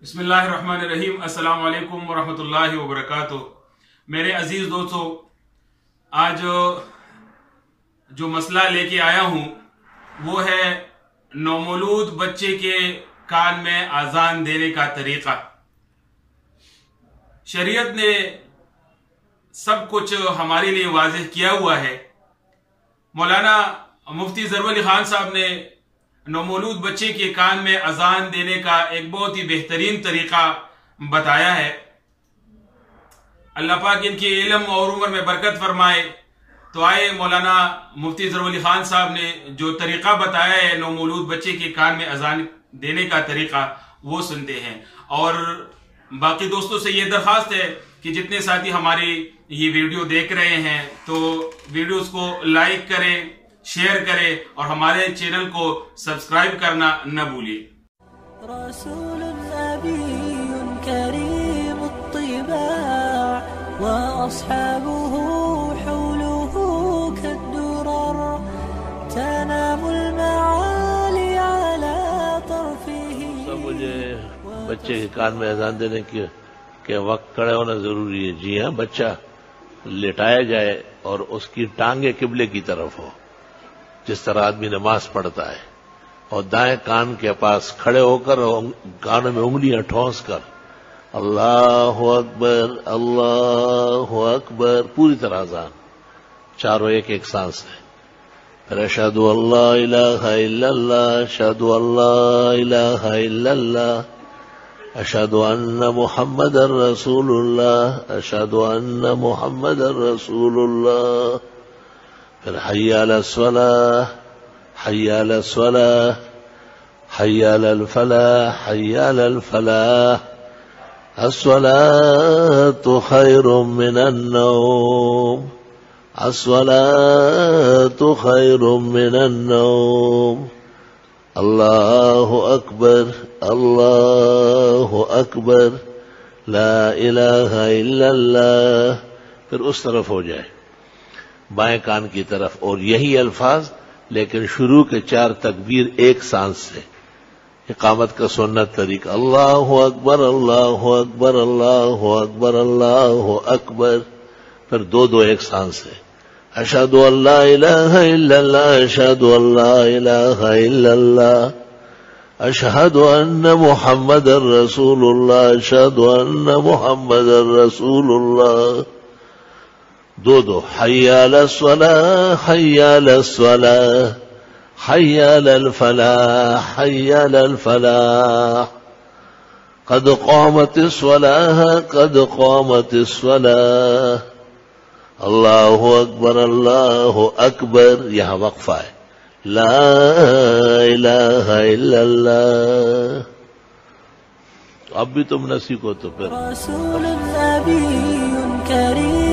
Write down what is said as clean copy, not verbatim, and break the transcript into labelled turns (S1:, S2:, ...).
S1: بسم اللہ الرحمن الرحیم۔ السلام علیکم ورحمۃ اللہ وبرکاتہ۔ میرے عزیز دوستو، آج جو مسئلہ لے کے آیا ہوں وہ ہے نومولود بچے کے کان میں آزان دینے کا طریقہ۔ شریعت نے سب کچھ ہمارے لیے واضح کیا ہوا ہے۔ مولانا مفتی ظہر ولی خان صاحب نے نومولود بچے کے کان میں اذان دینے کا ایک بہت ہی بہترین طریقہ بتایا ہے۔ اللہ پاک ان کے علم اور عمر میں برکت فرمائے۔ تو آئے مولانا مفتی ظہر ولی خان صاحب نے جو طریقہ بتایا ہے نومولود بچے کے کان میں اذان دینے کا طریقہ، وہ سنتے ہیں۔ اور باقی دوستوں سے یہ درخواست ہے کہ جتنے ساتھی ہماری یہ ویڈیو دیکھ رہے ہیں تو ویڈیوز کو لائک کریں، شیئر کریں اور ہمارے چینل کو سبسکرائب کرنا نہ بھولیں۔
S2: رسول نبي كريم الطباع وأصحابه حوله كالدرر تنام المعالي على طرفه۔
S3: مجھے بچے کے کان میں اذان دینے کے وقت کھڑے ہونا ضروری ہے۔ جی ہاں، بچہ لٹایا جائے اور اس کی ٹانگیں قبلے کی طرف ہو، جس طرح آدمی نماز پڑھتا ہے، اور دائیں کان کے پاس کھڑے ہو کر کانوں میں انگلیاں ٹھونس کر اللہ اکبر اللہ اکبر پوری طرح اذان، چاروں ایک ایک سانس ہے۔ پھر اشہد ان لا الہ الا اللہ، اشہد ان لا الہ الا اللہ، اشہد ان محمد رسول اللہ، اشہد ان محمد رسول اللہ۔ پھر حی علی الصلاۃ، حی علی الصلاۃ، حی علی الفلاح، حی علی الفلاح، الصلاۃ خیر من النوم، الصلاۃ خیر من النوم، اللہ اکبر اللہ اکبر، لا الہ الا اللہ۔ پھر اس طرف ہو جائے، بائیں کان کی طرف، اور یہی الفاظ لیکن شروع کے 4 تکبیر ایک سانس سے۔ اقامت کا سنت طریقہ، اللہ اکبر اللہ اکبر اللہ اکبر اللہ اکبر، پھر 2 ایک سانس سے۔ اشہد ان لا الہ الا اللہ، اشہد ان لا الہ الا اللہ، اشہد ان محمد رسول اللہ، اشہد ان محمد رسول اللہ۔ 2 حی علی الصلاۃ، حی علی الصلاۃ، حی علی الفلاح، حی علی الفلاح، قد قامت الصلاۃ، قد قامت الصلاۃ، اللہ اکبر اللہ اکبر۔ یہاں وقفہ ہے، لا الہ الا اللہ۔ اب بھی تم نہ سیکھو تو پھر
S2: رسول نبی کریم